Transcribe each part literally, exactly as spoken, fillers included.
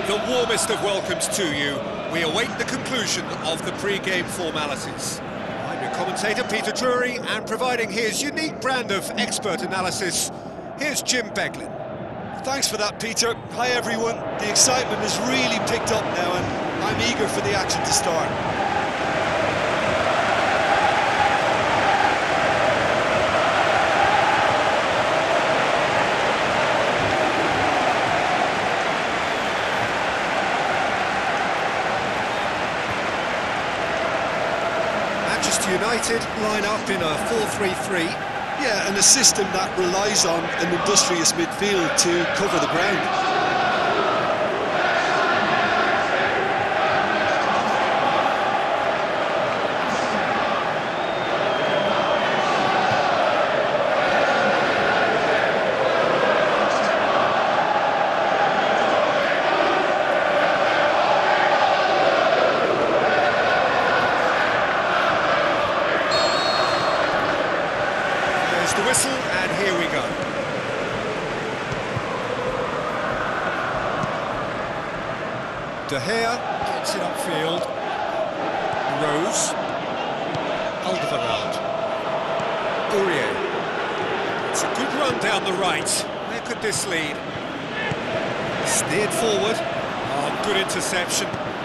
The warmest of welcomes to you. We await the conclusion of the pre-game formalities. I'm your commentator, Peter Drury, and providing his unique brand of expert analysis, here's Jim Beglin. Thanks for that, Peter. Hi, everyone. The excitement has really picked up now, and I'm eager for the action to start. Manchester United line up in a four three three. Yeah, and a system that relies on an industrious midfield to cover the ground. The whistle, and here we go. De Gea gets it upfield. Rose. Alderweireld. Aurier. It's a good run down the right. Where could this lead? Steered forward. Oh, good interception.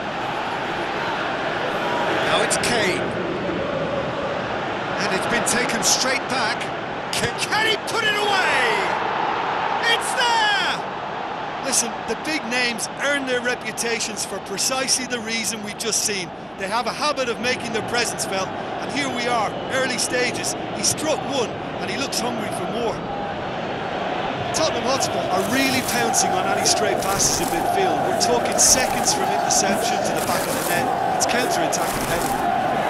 Now it's Kane. And it's been taken straight back. Can, can he put it away? It's there! Listen, the big names earn their reputations for precisely the reason we've just seen. They have a habit of making their presence felt, and here we are, early stages. He struck one, and he looks hungry for more. Tottenham Hotspur are really pouncing on any stray passes in midfield. We're talking seconds from interception to the back of the net. It's counter-attacking heavy.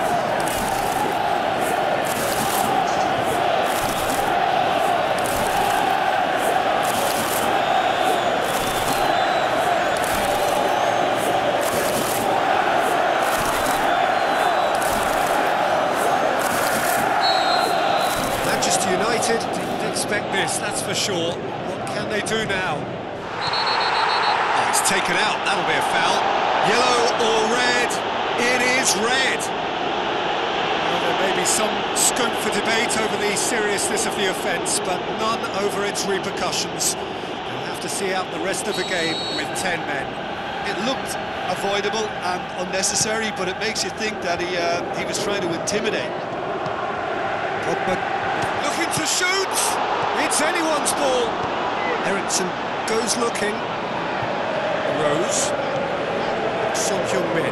United didn't expect this, that's for sure. What can they do now? Oh, it's taken out, that'll be a foul. Yellow or red? It is red. Well, there may be some scope for debate over the seriousness of the offence, but none over its repercussions. They'll have to see out the rest of the game with ten men. It looked avoidable and unnecessary, but it makes you think that he, uh, he was trying to intimidate. Pogba looking to shoot! It's anyone's ball! Eriksen goes looking. Rose. Son Heung-min.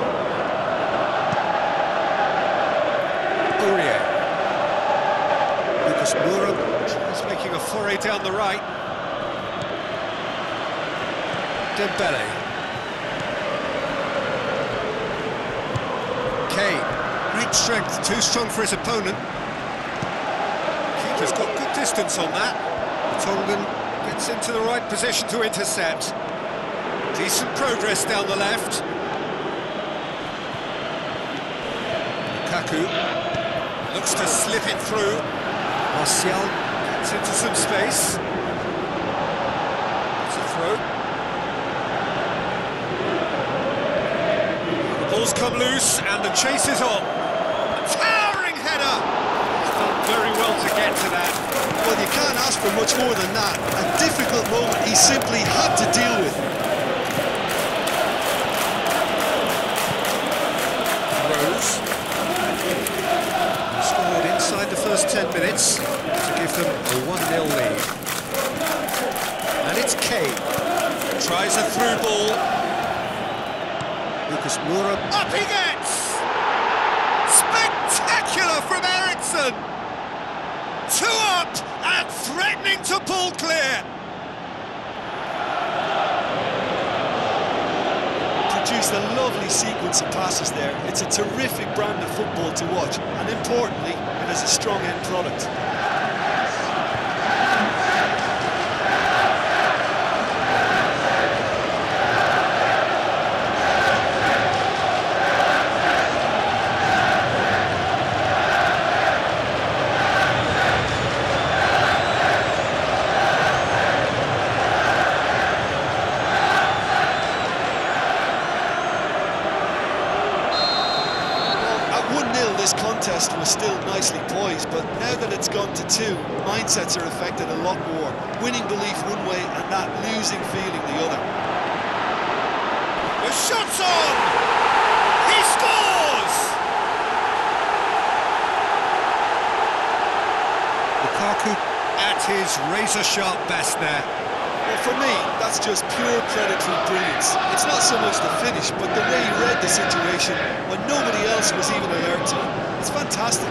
Aurier. Lucas Moura is making a foray down the right. Dembele. Kane. Great strength, too strong for his opponent. Keeper's got good distance on that. Tongan gets into the right position to intercept. Decent progress down the left. Lukaku looks to slip it through. Martial gets into some space. It's a throw. The ball's come loose and the chase is on. A towering header! Very well to get to that. Well, you can't ask for much more than that. A difficult moment he simply had to deal with. Rose. He scored inside the first ten minutes to give them a one nil lead. And it's Kane. Tries a through ball. Lucas Moura. Up he gets! Spectacular from Eriksen! Two up and threatening to pull clear. Produced a lovely sequence of passes there. It's a terrific brand of football to watch, and importantly, it has a strong end product. this contest was still nicely poised, but now that it's gone to two, mindsets are affected a lot more. Winning belief one way and that losing feeling the other. The shot's on! He scores! Lukaku at his razor-sharp best there. Well, for me, that's just pure predatory brilliance. It's not so much the finish, but the way he read the situation when nobody else was even alert to it. It's fantastic.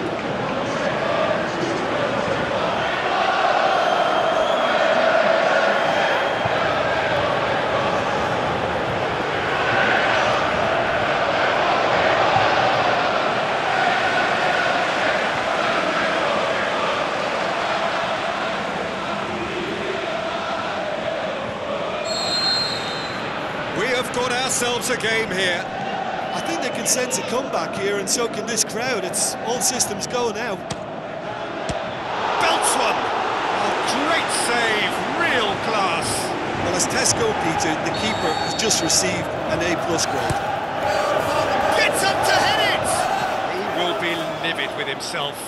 We have got ourselves a game here. I think they can sense a comeback here, and so can this crowd. It's all systems go now. Belts one! Oh, great save, real class. Well, as Tesco, Peter, the keeper has just received an A-plus grade. Gets up to head it! He will be livid with himself.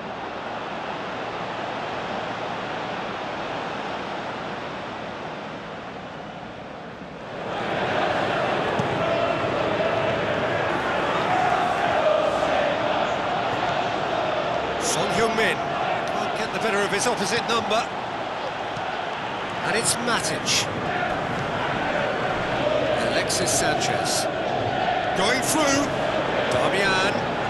Son Heung-min can't get the better of his opposite number. And it's Matic. Alexis Sanchez. Going through. Darmian.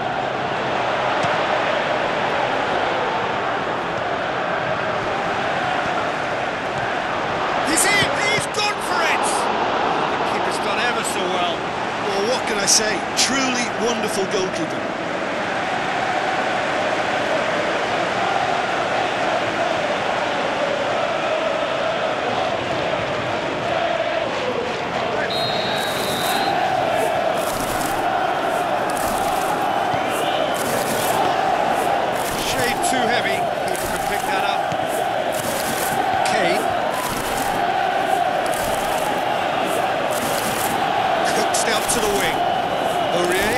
He's in! He's gone for it! The keeper's done ever so well. Well, what can I say? Truly wonderful goalkeeping. Too heavy, people can pick that up. Kane. Cooks out to the wing. Aurier.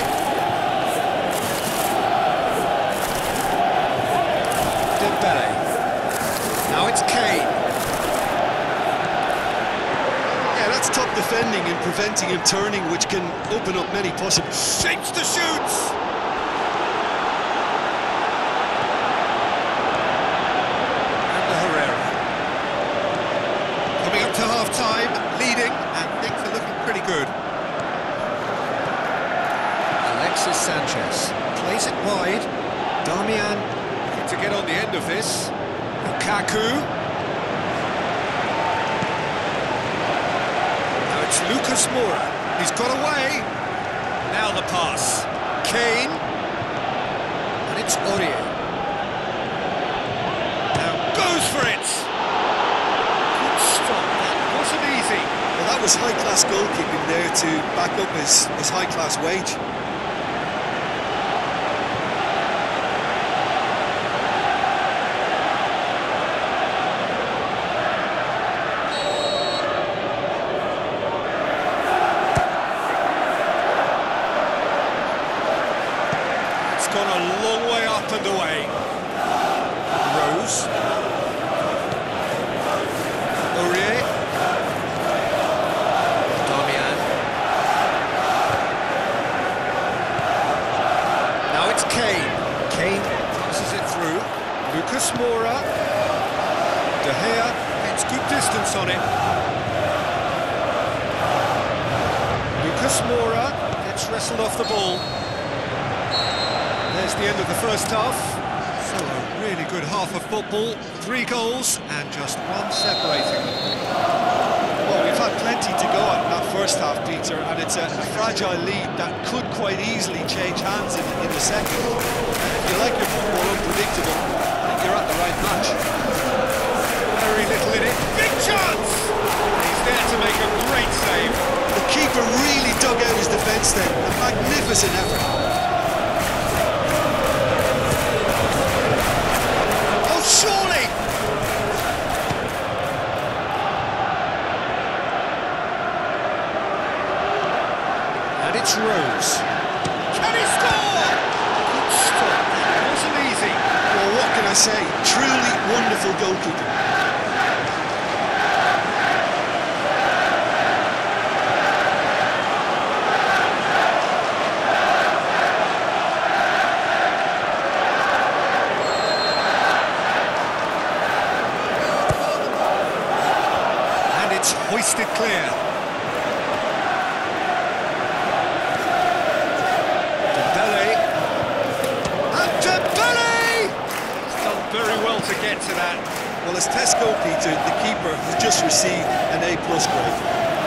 Dembele. Now it's Kane. Yeah, that's top defending and preventing him turning, which can open up many possible Shapes to shoots. Coming up to half-time, leading, and things are looking pretty good. Alexis Sanchez plays it wide. Darmian looking to get on the end of this. Lukaku. Now it's Lucas Moura. He's got away. Now the pass. Kane. And it's Aurier. Now goes for it. Well, that was high-class goalkeeping there to back up his, his high-class wage. It's gone a long way up and away. Rose. Aurier. Kane. Kane passes it through. Lucas Moura. De Gea gets good distance on it. Lucas Moura gets wrestled off the ball. There's the end of the first half. So a really good half of football. Three goals and just one separating them. Well, we've had plenty to go at in that first half, Peter, and it's a, a fragile lead that could quite easily change hands in, in the second. And if you like your football unpredictable, I think you're at the right match. Very little in it. Big chance! He's there to make a great save. The keeper really dug out his defence then. A magnificent effort. Oh, surely! And it's Rose. Can he score? Good stop. That wasn't easy. Well, what can I say? Truly wonderful goalkeeping. Hoisted clear. Dembele. And Dembele! He's done very well to get to that. Well, as Tesco, Peter, the keeper has just received an A plus grade.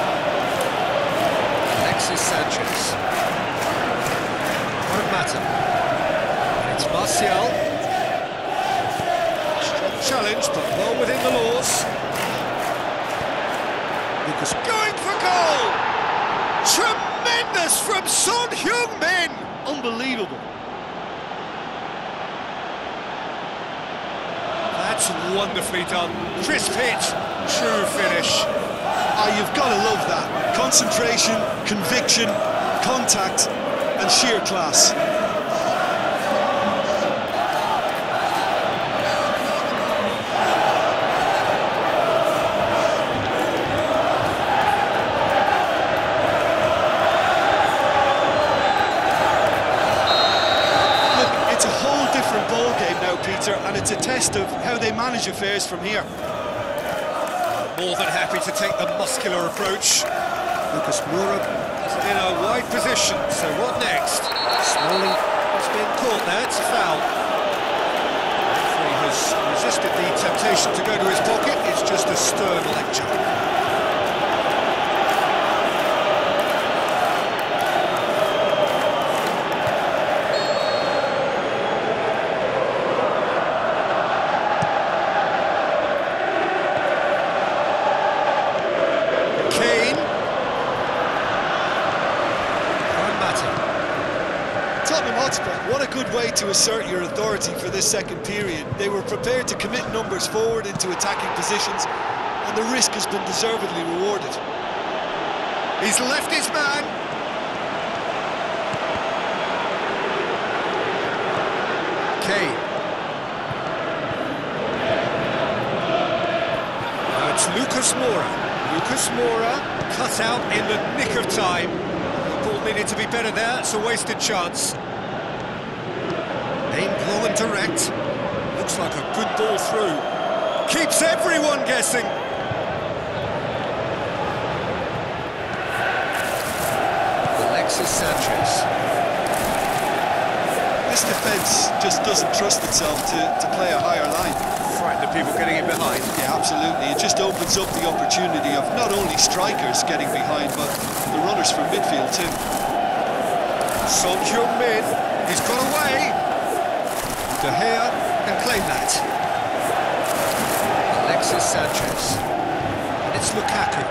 Alexis Sanchez. What a matter. It's Martial. Strong challenge, but well within the laws. Lucas going for goal! Tremendous from Son Heung-min! Unbelievable. That's wonderfully done. Crisp hit, true finish. Ah, you've got to love that. Concentration, conviction, contact, and sheer class. Peter, and it's a test of how they manage affairs from here. More than happy to take the muscular approach. Lucas Moura is in a wide position, so what next? Smalling has been caught there, it's a foul. Referee has resisted the temptation to go to his pocket, it's just a stern lecture. What a good way to assert your authority for this second period. They were prepared to commit numbers forward into attacking positions, and the risk has been deservedly rewarded. He's left his man. Kane. Now it's Lucas Moura. Lucas Moura cut out in the nick of time. The ball needed to be better there, it's a wasted chance. Aimed long and direct. Looks like a good ball through. Keeps everyone guessing. Alexis Sanchez. This defence just doesn't trust itself to, to play a higher line. Frightened of people getting in behind. Yeah, absolutely. It just opens up the opportunity of not only strikers getting behind, but the runners from midfield too. Son Heung-min, he's got away. De Gea can claim that. Alexis Sanchez. And it's Lukaku.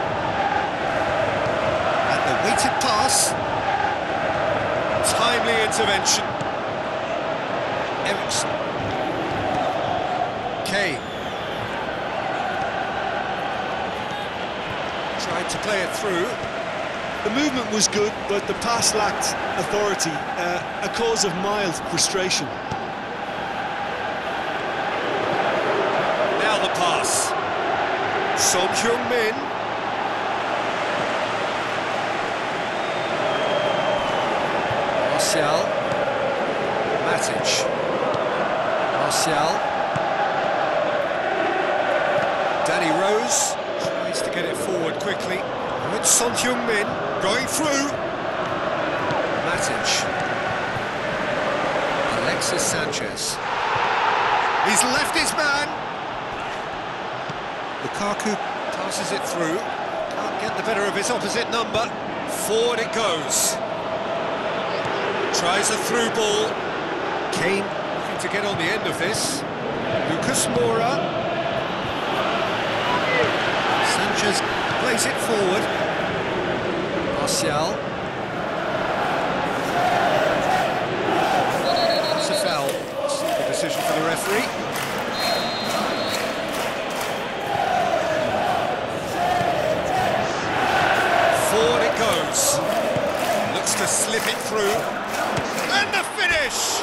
And the weighted pass. Timely intervention. Eriksen. Kane. Tried to play it through. The movement was good, but the pass lacked authority, uh, a cause of mild frustration. Now the pass. Son Heung-min. Martial. Matic. Martial. Danny Rose tries to get it forward quickly. Now it's Son Heung-min going through. Matic. Alexis Sanchez. He's left his man. Lukaku passes it through. Can't get the better of his opposite number. Forward it goes. Tries a through ball. Kane looking to get on the end of this. Lucas Moura. Sanchez plays it forward. Martial. It's a foul. The decision for the referee. Forward it goes. Looks to slip it through. And the finish!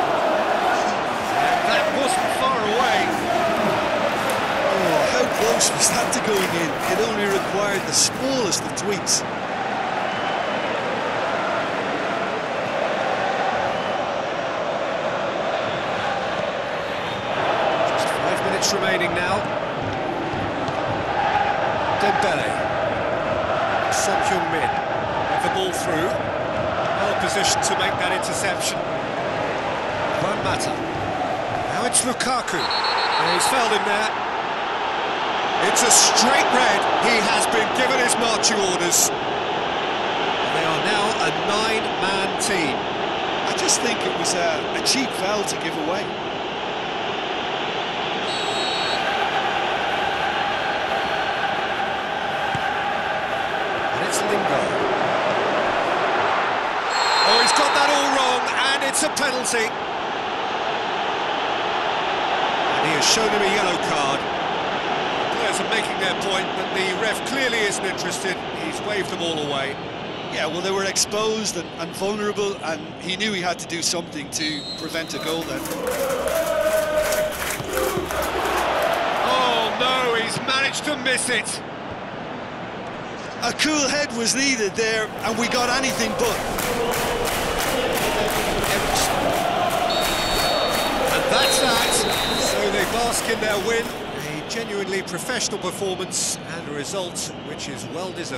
And that wasn't far away. Oh, how close was that to going in? It only required the smallest of tweaks. Just five minutes remaining now. Dembele. Son Heung-min. With the ball through. Well positioned to make that interception. Juan Mata. Now it's Lukaku. And he's fouled him there. It's a straight red. He has been given his marching orders. They are now a nine-man team. I just think it was a, a cheap foul to give away. And it's Lingard. Oh, he's got that all wrong, and it's a penalty. And he has shown him a yellow card. The players are making their point, but the ref clearly isn't interested. He's waved them all away. Yeah, well, they were exposed and, and vulnerable, and he knew he had to do something to prevent a goal then. Oh, no, he's managed to miss it. A cool head was needed there, and we got anything but. And that's that. So they bask in their win. A genuinely professional performance and a result which is well deserved.